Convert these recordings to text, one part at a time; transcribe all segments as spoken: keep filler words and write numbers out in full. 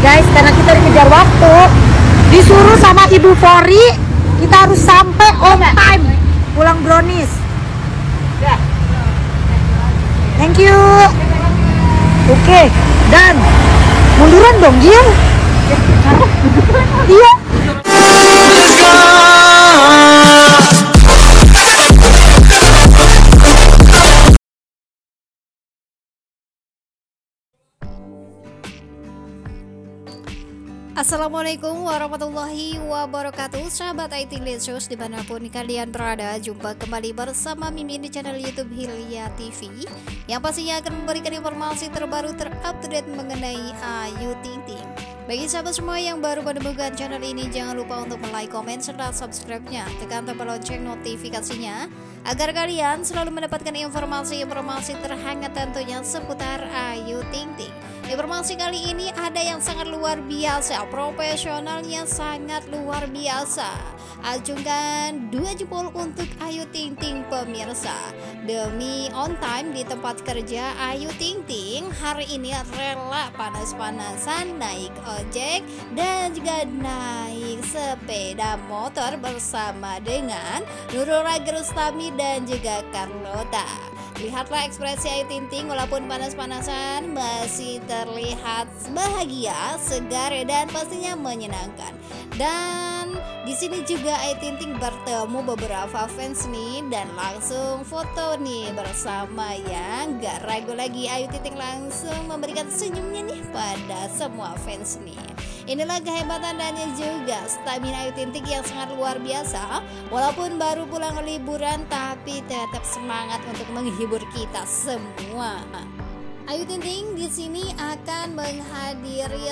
Guys, karena kita dikejar waktu, disuruh sama Ibu Fori, kita harus sampai on time pulang brownies. Thank you. Oke, okay, dan munduran dong, Gil. Iya. Assalamualaikum warahmatullahi wabarakatuh. Sahabat I T Lesus dimanapun kalian berada, jumpa kembali bersama Mimin di channel YouTube Hilya T V, yang pastinya akan memberikan informasi terbaru terupdate mengenai Ayu Ting Ting. Bagi sahabat semua yang baru menemukan channel ini, jangan lupa untuk like, komen, serta subscribe-nya. Tekan tombol lonceng notifikasinya agar kalian selalu mendapatkan informasi-informasi terhangat tentunya seputar Ayu Ting Ting. Informasi kali ini ada yang sangat luar biasa, profesionalnya sangat luar biasa. Acungkan dua jempol untuk Ayu Ting Ting pemirsa. Demi on time di tempat kerja, Ayu Ting Ting hari ini rela panas-panasan naik ojek dan juga naik sepeda motor bersama dengan Nurul Rustami dan juga Carlota. Lihatlah ekspresi Ayu Ting Ting walaupun panas-panasan masih terlihat bahagia, segar dan pastinya menyenangkan. Dan di sini juga Ayu Ting Ting bertemu beberapa fans nih dan langsung foto nih bersama, yang gak ragu lagi Ayu Ting Ting langsung memberikan senyumnya nih pada semua fans nih. Inilah kehebatan dan juga stamina Ayu Ting Ting yang sangat luar biasa. Walaupun baru pulang liburan, tapi tetap semangat untuk menghibur kita semua. Ayu Ting Ting di sini akan menghadiri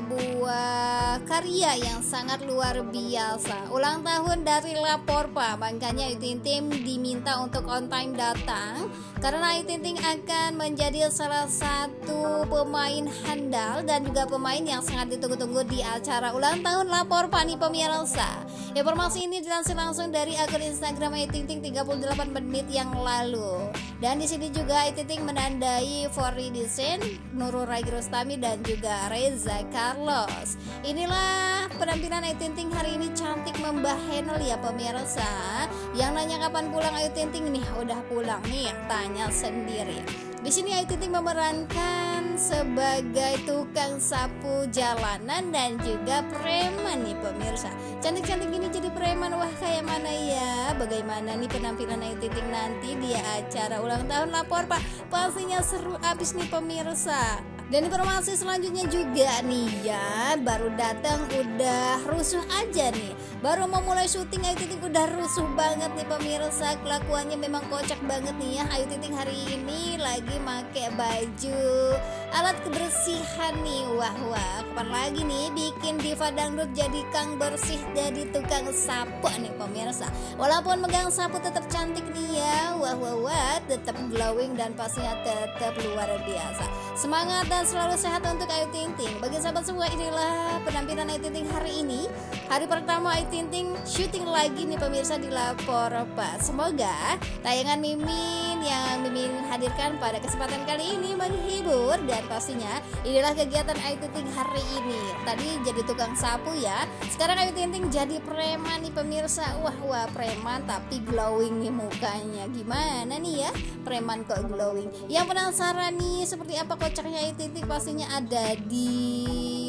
sebuah karya yang sangat luar biasa, ulang tahun dari Laporpa. Makanya Ayu Ting Ting diminta untuk on time datang, karena Ayu Ting Ting akan menjadi salah satu pemain handal dan juga pemain yang sangat ditunggu-tunggu di acara ulang tahun Laporpa nih pemirsa. Informasi ini dilansir langsung dari akun Instagram Ayu Ting Ting tiga puluh delapan menit yang lalu. Dan di sini juga Ayu Ting Ting menandai Fori Desain, Nurul Rustami dan juga Reza Carlos. Inilah penampilan Ayu Ting Ting hari ini, cantik membahenol ya pemirsa. Yang nanya kapan pulang Ayu Ting Ting nih, udah pulang nih, yang tanya sendiri. Di sini Ayu Ting Ting memerankan sebagai tukang sapu jalanan dan juga preman nih pemirsa. Cantik-cantik gini jadi preman, wah kayak mana ya? Bagaimana nih penampilan Ayu Ting Ting nanti di acara ulang tahun Laporpa? Pastinya seru abis nih pemirsa. Dan informasi selanjutnya juga nih ya, baru datang udah rusuh aja nih. Baru mau mulai syuting Ayu Ting Ting udah rusuh banget nih pemirsa. Kelakuannya memang kocak banget nih ya. Ayu Ting Ting hari ini lagi pakai baju alat kebersihan nih. Wah wah, kapan lagi nih bikin diva dangdut jadi kang bersih, jadi tukang sapu nih pemirsa. Walaupun megang sapu tetap cantik nih ya. Wah wah wah, tetap glowing dan pastinya tetap luar biasa. Semangat dan selalu sehat untuk Ayu Ting Ting. Bagi sahabat semua, inilah penampilan Ayu Ting Ting hari ini. Hari pertama Ayu Ting Ting syuting lagi nih pemirsa di Laporpa. Semoga tayangan Mimin yang Mimin hadirkan pada kesempatan kali ini menghibur, dan pastinya inilah kegiatan Ayu Ting Ting hari ini. Tadi jadi tukang sapu ya, sekarang Ayu Ting Ting jadi preman nih pemirsa. Wah wah, preman tapi glowing nih mukanya. Gimana nih ya, preman kok glowing? Yang penasaran nih seperti apa kocaknya Ayu Ting Ting, pastinya ada di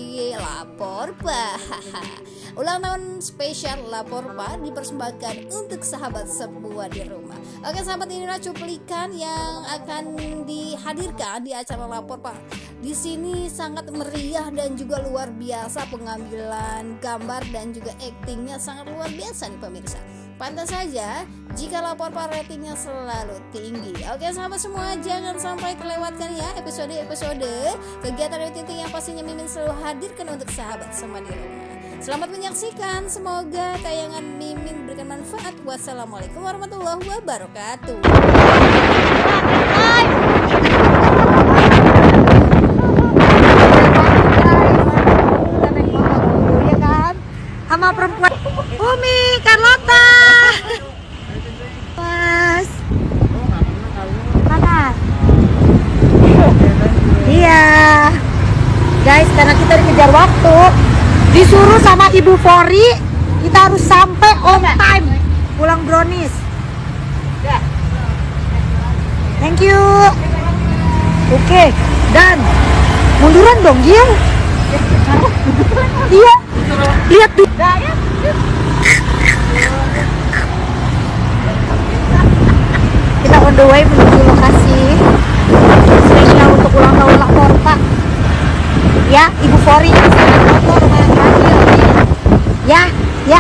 Laporpa. Ulang tahun spesial Laporpa dipersembahkan untuk sahabat semua di rumah. Oke sahabat, inilah cuplikan yang akan dihadirkan di acara Laporpa. Di sini sangat meriah dan juga luar biasa, pengambilan gambar dan juga aktingnya sangat luar biasa nih pemirsa. Pantas saja jika Laporpa ratingnya selalu tinggi. Oke sahabat semua, jangan sampai terlewatkan ya episode-episode kegiatan Ayu Ting Ting yang pastinya Mimin selalu hadirkan untuk sahabat semua di rumah. Selamat menyaksikan, semoga tayangan Mimin berikan manfaat. Wassalamualaikum warahmatullahi wabarakatuh. Ya kan? Sama perempuan Umi, Carlota. Pas. Mana? Iya. Guys, karena kita ngejar waktu. Disuruh sama Ibu Fori, kita harus sampai on time pulang brownies. Thank you. Oke, dan munduran dong, Gil. Iya. Lihat tuh. Kita on the way menuju lokasi spesial untuk ulang tahun Laporta. Ya, Ibu Fori yang foto lumayan terakhir. Ya, ya.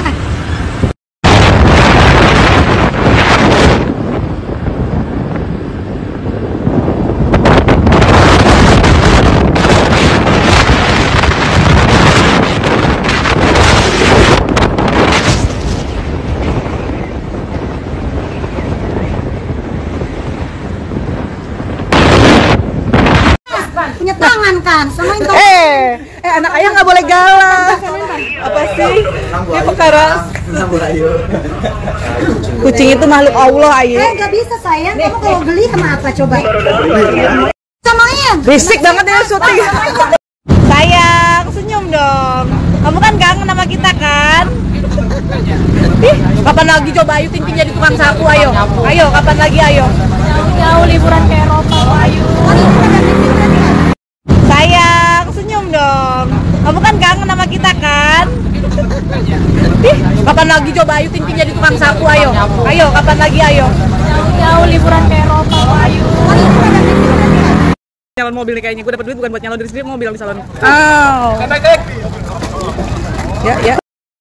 Punya tangan kan, sama itu. Eh, eh anak ayah nggak boleh galak. Apa sih? Dia perkara. Kucing itu makhluk Allah, Ayu. Eh, nggak bisa sayang. Kamu kalau geli sama apa coba? Samain. Berisik banget ya syuting. Sayang, senyum dong. Kamu kan kangen sama kita kan? Ih, kapan lagi coba Ayu Ting-Ting jadi tukang sapu, ayo. Ayo, kapan lagi ayo. Jauh liburan ke Eropa, Ayu. Sayang, senyum dong. Kamu kan kangen sama kita kan? Ih, kapan lagi coba Ayu Ting-Ting jadi tukang sapu, ayo. Ayo, kapan lagi ayo. Jauh liburan ke Eropa, Ayu. Nyalon mobil nih kayaknya, gue dapet duit bukan buat nyalon diri sendiri, mobil di salon. Oh. Ya, ya.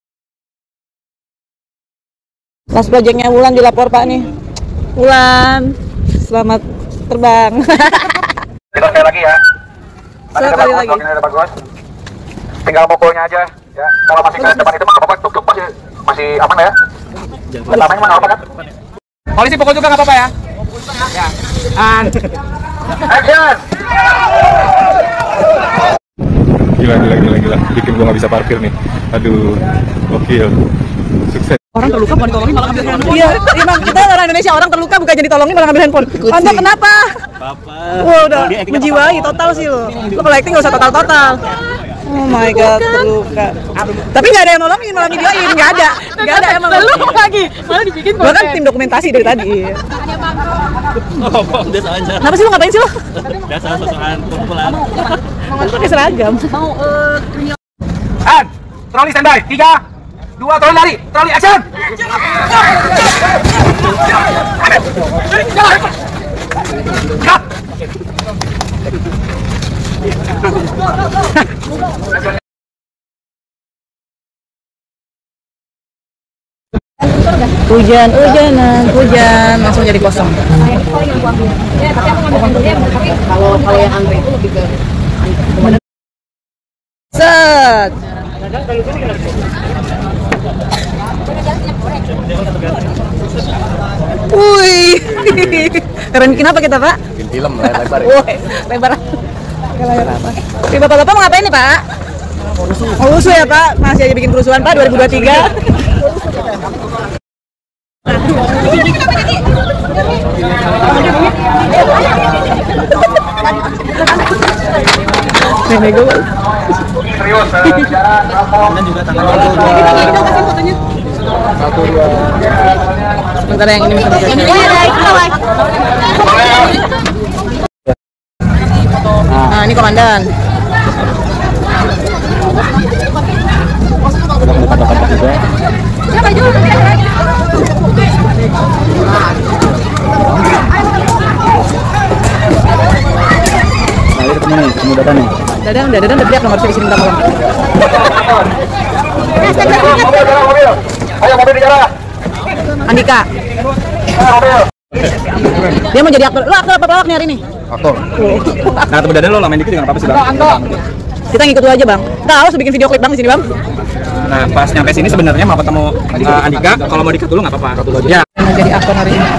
Last projectnya Wulan dilapor Pak nih. Wulan, selamat terbang. Kita sekali lagi ya. Nanti Sekali ada lagi. bagus, ada bagus. Tinggal mukulnya aja. Ya, kalau masih ke depan itu mah apa-apa, tuk-tuk masih masih aman ya. Pertamanya mana apa kan? Polisi pukul juga nggak apa-apa ya? Ya. And Action. Gila, gila, gila, gila. Bikin gua nggak bisa parkir nih. Aduh, gokil. Sukses. Orang terluka bukan ditolongin malah ngambil handphone. Iya, emang kita orang Indonesia, orang terluka bukan jadi ditolongin malah ngambil handphone. Anda kenapa? Bapak. Wah, udah menjiwai total sih lo. Lo kalau acting nggak usah total-total. Oh my god, terluka. Tapi nggak ada yang nolongin, malah videoin, nggak ada, nggak ada emang. Lu lagi, malah dibikin. Gua kan tim dokumentasi dari tadi. oh, biasa aja. Kenapa sih lu ngapain sih lu? Biasa sosokan kumpulan. Lu pakai seragam. And troli standby. Tiga, dua, troli lari. Troli action. Hujan, hujanan, hujan, langsung jadi kosong. Kalau kalau yang antri itu lebih ke Set. Wih, keren bikin apa kita Pak? Bikin film layar lebar. Woi, lebar. Layar apa? Oke, bapak-bapak mau ngapain nih Pak? Mau lusuh ya Pak? Masih aja bikin kerusuhan Pak dua ribu dua puluh tiga. Nego. Serius, bicara rampok. Dan juga tanggal Satu dua. Sebentar yang ini bisa ini Nah, ini komandan. Nah, ketemu nih, ketemu Dadan nih. Dadang, dadang udah teriak nomor sini sini minta tolong. Mobil, jalan mobil. Ayo mobil di jalan. Andika, Jalan mobil. dia mau jadi aktor. Lu aktor apa pelawak nih hari ini? Aktor. Nah, ketemu Dadan lo lamain dikit juga nggak apa-apa sih, Bang. Kita ngikut lu aja Bang. Nggak harus bikin video klip Bang di sini Bang. Nah, pas nyampe sini sebenarnya mau ketemu uh, Andika. Kalau mau dikat dulu nggak apa-apa. Ya. Mau jadi aktor hari ini.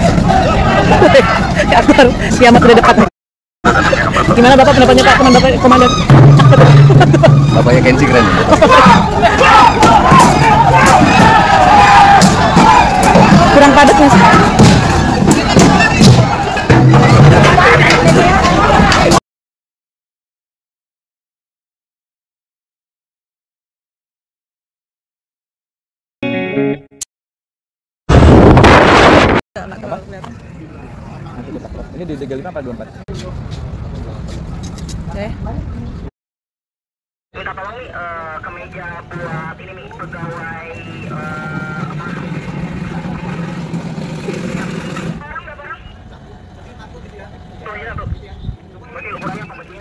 Aktor kiamat udah dekat nih. Gimana Bapak pendapatnya Pak teman Bapak komandan? Bapaknya Kenzi keren. Kurang padat nggak sih? Apa? Nanti kita crop. Ini di tiga puluh lima apa dua puluh empat? Oke. Minta tolong nih uh, ke meja buat ini nih pegawai uh, apa? Barang nggak barang? Tuh aja tuh. Bagi ukurannya apa bajunya?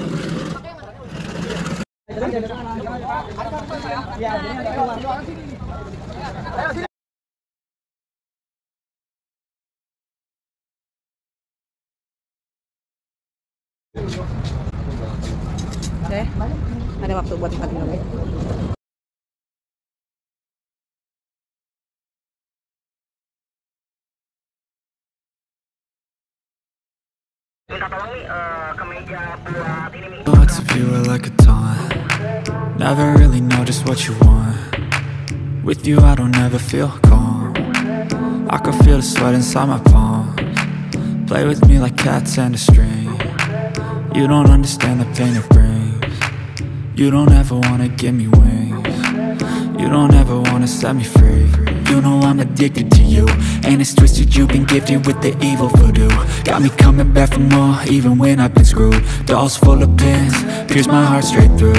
Oke, ada waktu buat makan minum ya. Minta tolong nih uh, ke meja buat ini nih. Thoughts of you are like a taunt. Never really know just what you want. With you I don't ever feel calm. I can feel the sweat inside my palms. Play with me like cats and a string. You don't understand the pain it brings. You don't ever wanna give me wings. You don't ever wanna set me free. You know I'm addicted to you, and it's twisted, you've been gifted with the evil voodoo. Got me coming back for more, even when I've been screwed. Dolls full of pins, pierce my heart straight through.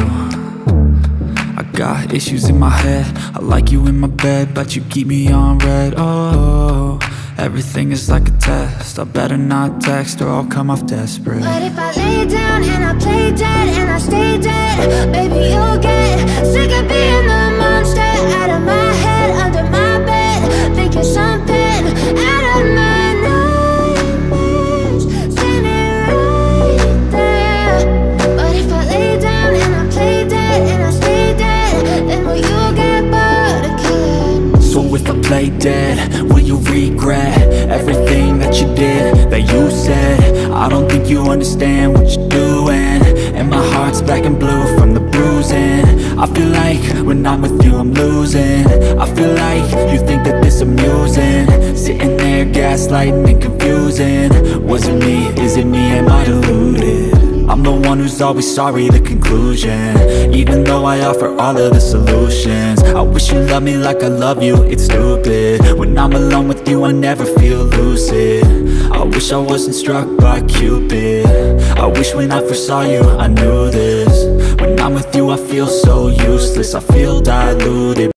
I got issues in my head, I like you in my bed, but you keep me on red. Oh, everything is like a test, I better not text or I'll come off desperate. But if I lay down and I play dead and I stay dead, baby you'll get sick of being the monster out of my head, under my bed, thinking something out of my nightmares, standing right there. But if I lay down and I play dead and I stay dead, then will you get bored of killing? So if I play dead, will you regret everything that you did, that you said? I don't think you understand what you're doing, and my heart's black and blue from the bruising. I feel like when I'm with you I'm losing. I feel like you think that this amusing, sitting there gaslighting and confusing. Was it me? Is it me? Am I deluded? I'm the one who's always sorry, the conclusion, even though I offer all of the solutions. I wish you loved me like I love you, it's stupid. When I'm alone with you I never feel lucid. I wish I wasn't struck by Cupid. I wish when I first saw you I knew this. When I'm with you I feel so useless, I feel diluted.